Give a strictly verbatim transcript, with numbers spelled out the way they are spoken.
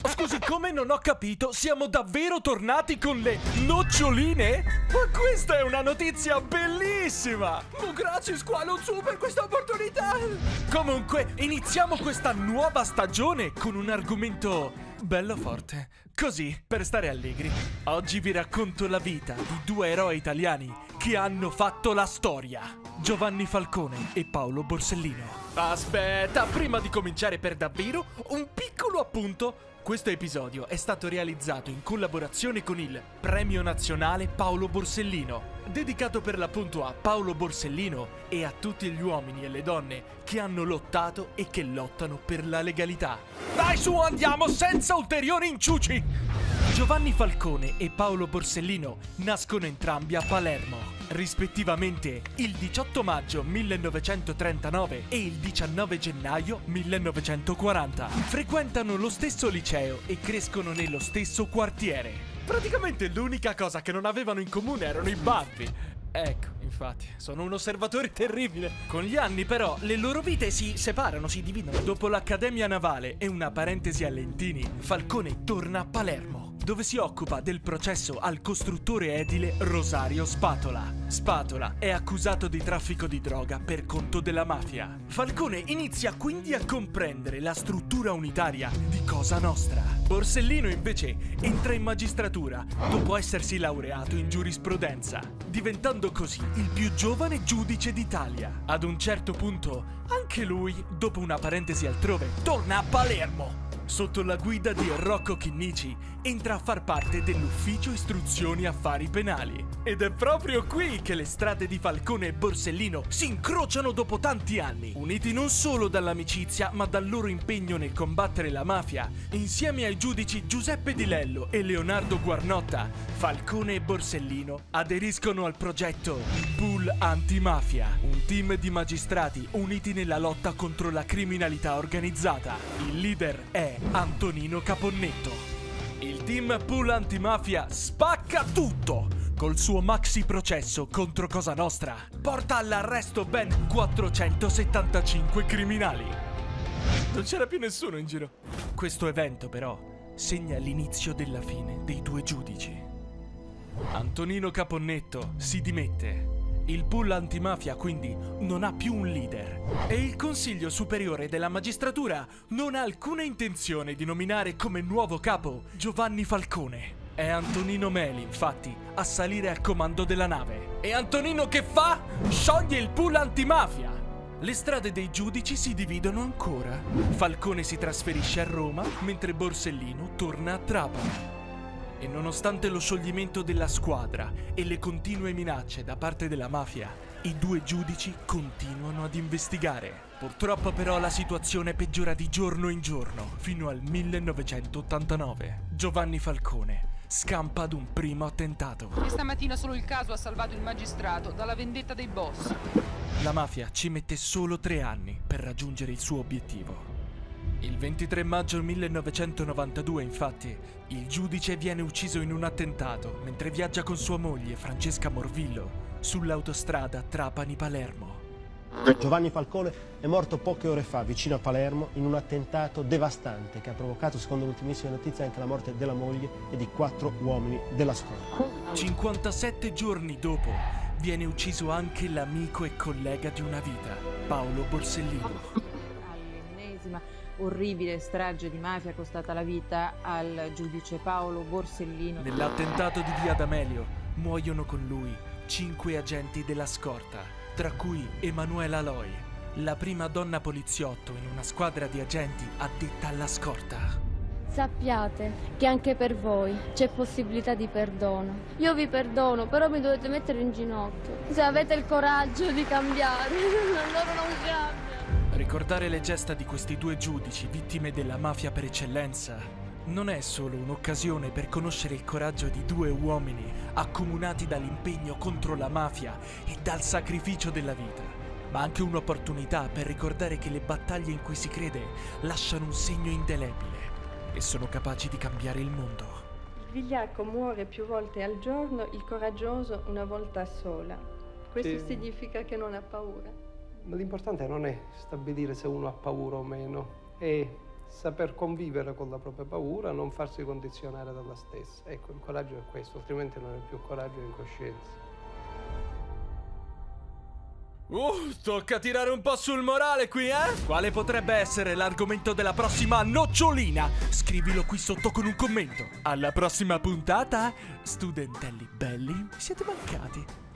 Scusi, come non ho capito? Siamo davvero tornati con le noccioline? Ma questa è una notizia bellissima! Oh, grazie Squalo Zoo per questa opportunità! Comunque, iniziamo questa nuova stagione con un argomento bello forte. Così, per stare allegri, oggi vi racconto la vita di due eroi italiani che hanno fatto la storia: Giovanni Falcone e Paolo Borsellino. Aspetta, prima di cominciare per davvero, un piccolo appunto. Questo episodio è stato realizzato in collaborazione con il Premio Nazionale Paolo Borsellino, dedicato per l'appunto a Paolo Borsellino e a tutti gli uomini e le donne che hanno lottato e che lottano per la legalità. Dai su, andiamo senza ulteriori inciuci! Giovanni Falcone e Paolo Borsellino nascono entrambi a Palermo, rispettivamente il diciotto maggio millenovecentotrentanove e il diciannove gennaio millenovecentoquaranta. Frequentano lo stesso liceo e crescono nello stesso quartiere. Praticamente l'unica cosa che non avevano in comune erano i baffi. Ecco, infatti, sono un osservatore terribile. Con gli anni però le loro vite si separano, si dividono. Dopo l'Accademia Navale e una parentesi a Lentini, Falcone torna a Palermo, dove si occupa del processo al costruttore edile Rosario Spatola. Spatola è accusato di traffico di droga per conto della mafia. Falcone inizia quindi a comprendere la struttura unitaria di Cosa Nostra. Borsellino invece entra in magistratura dopo essersi laureato in giurisprudenza, diventando così il più giovane giudice d'Italia. Ad un certo punto, anche lui, dopo una parentesi altrove, torna a Palermo. Sotto la guida di Rocco Chinnici entra a far parte dell'Ufficio Istruzioni Affari Penali. Ed è proprio qui che le strade di Falcone e Borsellino si incrociano dopo tanti anni, uniti non solo dall'amicizia ma dal loro impegno nel combattere la mafia. Insieme ai giudici Giuseppe Di Lello e Leonardo Guarnotta, Falcone e Borsellino aderiscono al progetto Pool Antimafia, un team di magistrati uniti nella lotta contro la criminalità organizzata. Il leader è Antonino Caponnetto. Il team Pool Antimafia spacca tutto! Col suo maxi processo contro Cosa Nostra porta all'arresto ben quattrocentosettantacinque criminali. Non c'era più nessuno in giro. Questo evento però segna l'inizio della fine dei due giudici. Antonino Caponnetto si dimette. Il pool antimafia quindi non ha più un leader e il Consiglio Superiore della Magistratura non ha alcuna intenzione di nominare come nuovo capo Giovanni Falcone. È Antonino Meli, infatti, a salire al comando della nave. E Antonino che fa? Scioglie il pool antimafia! Le strade dei giudici si dividono ancora. Falcone si trasferisce a Roma, mentre Borsellino torna a Trapani. E nonostante lo scioglimento della squadra e le continue minacce da parte della mafia, i due giudici continuano ad investigare. Purtroppo però la situazione peggiora di giorno in giorno, fino al millenovecentottantanove. Giovanni Falcone scampa ad un primo attentato. Questa mattina solo il caso ha salvato il magistrato dalla vendetta dei boss. La mafia ci mette solo tre anni per raggiungere il suo obiettivo. Il ventitré maggio millenovecentonovantadue, infatti, il giudice viene ucciso in un attentato mentre viaggia con sua moglie Francesca Morvillo sull'autostrada Trapani-Palermo. Giovanni Falcone è morto poche ore fa vicino a Palermo in un attentato devastante che ha provocato, secondo le ultimissime notizie, anche la morte della moglie e di quattro uomini della scorta. cinquantasette giorni dopo viene ucciso anche l'amico e collega di una vita, Paolo Borsellino. All'ennesima orribile strage di mafia costata la vita al giudice Paolo Borsellino. Nell'attentato di Via D'Amelio muoiono con lui cinque agenti della scorta, tra cui Emanuela Loi, la prima donna poliziotto in una squadra di agenti addetta alla scorta. Sappiate che anche per voi c'è possibilità di perdono. Io vi perdono, però mi dovete mettere in ginocchio. Se avete il coraggio di cambiare, loro non cambiano. Ricordare le gesta di questi due giudici, vittime della mafia per eccellenza, non è solo un'occasione per conoscere il coraggio di due uomini accomunati dall'impegno contro la mafia e dal sacrificio della vita, ma anche un'opportunità per ricordare che le battaglie in cui si crede lasciano un segno indelebile e sono capaci di cambiare il mondo. Il vigliacco muore più volte al giorno, il coraggioso una volta sola. Questo Sì. significa che non ha paura. Ma l'importante non è stabilire se uno ha paura o meno, è saper convivere con la propria paura, non farsi condizionare dalla stessa. Ecco, il coraggio è questo, altrimenti non è più coraggio, è incoscienza. Uh, tocca tirare un po' sul morale qui, eh? Quale potrebbe essere l'argomento della prossima nocciolina? Scrivilo qui sotto con un commento. Alla prossima puntata, studentelli belli, siete mancati.